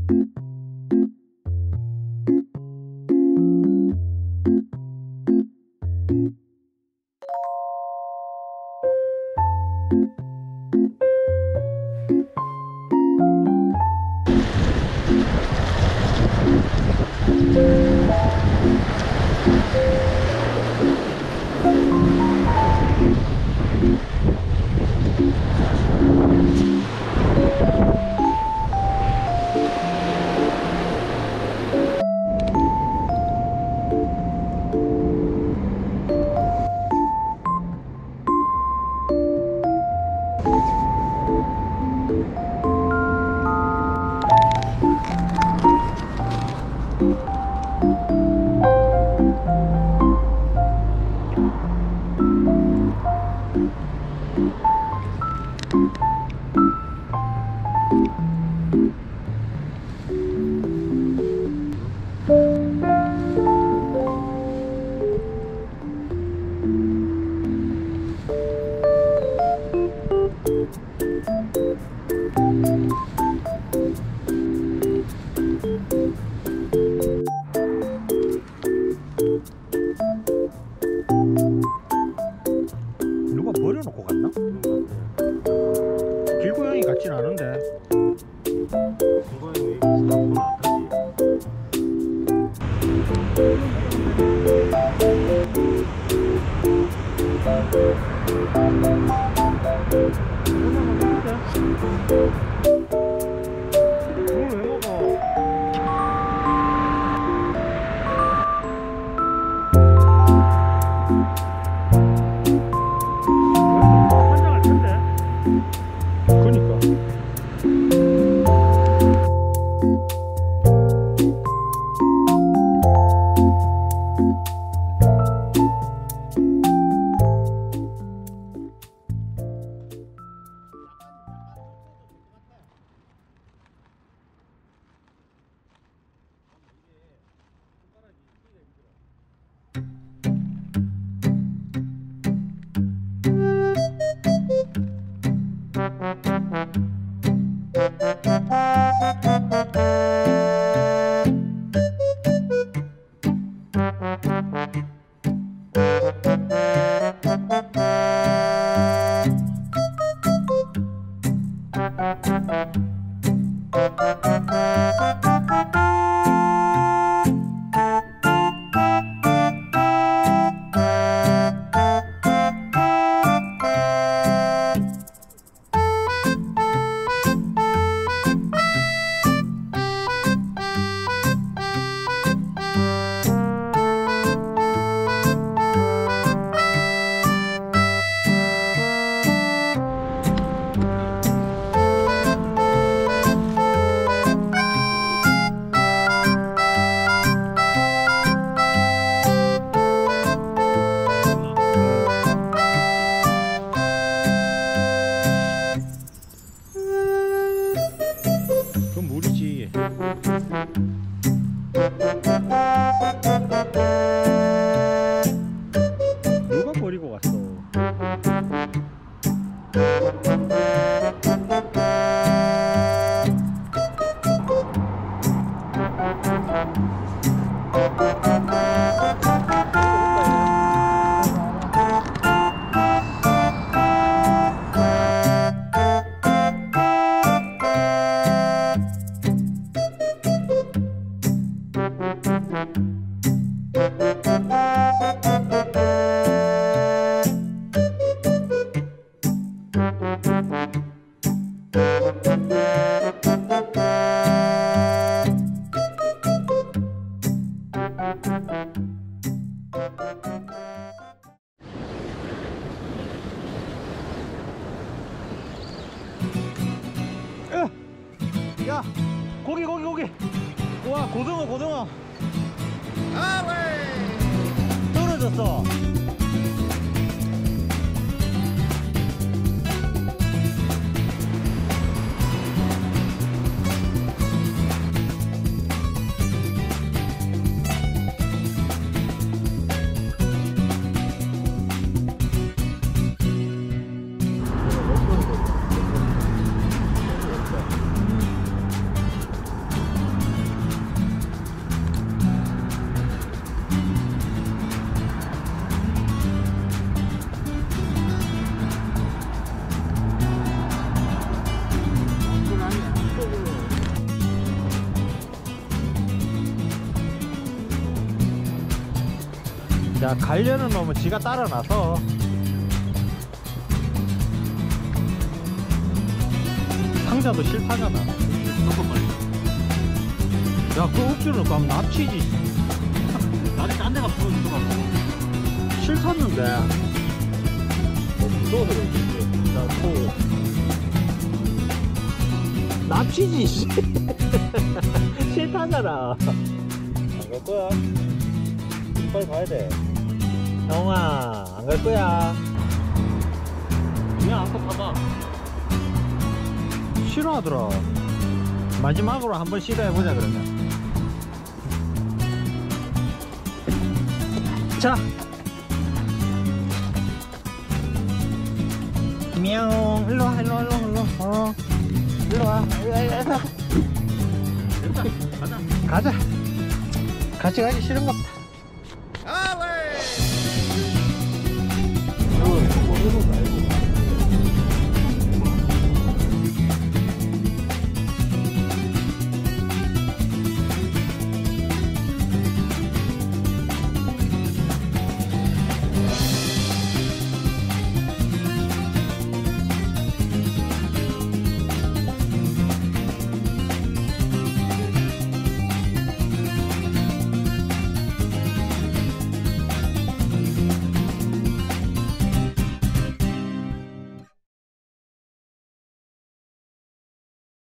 누가 버려놓고 갔나? 길고양이 같진 않은데. 길고양이 사람은 안 그걸 왜 먹어? 환장할 텐데. 그러니까. 그건 물이지. 누가 버리고 갔어? 야, 고기. 와, 고등어. 떨어졌어. 자, 가려는 놈은 지가 따라 나서. 상자도 싫다잖아. 야, 그 억지로 넣고 하면 납치지. 나를 딴 데가 풀어주더라고. 싫었는데. 무서워서 그렇지. 나 납치지, 씨. 싫다잖아. 안 갈 거야. 빨리 가야 돼. 영아, 안 갈 거야. 그냥 안고 봐봐. 싫어하더라. 마지막으로 한번 시도해보자, 그러면. 자. 미야옹. 일로와, 일로와, 일로와, 일로와. 일로와. 됐다. 가자. 가자. 같이 가기 싫은가 보다.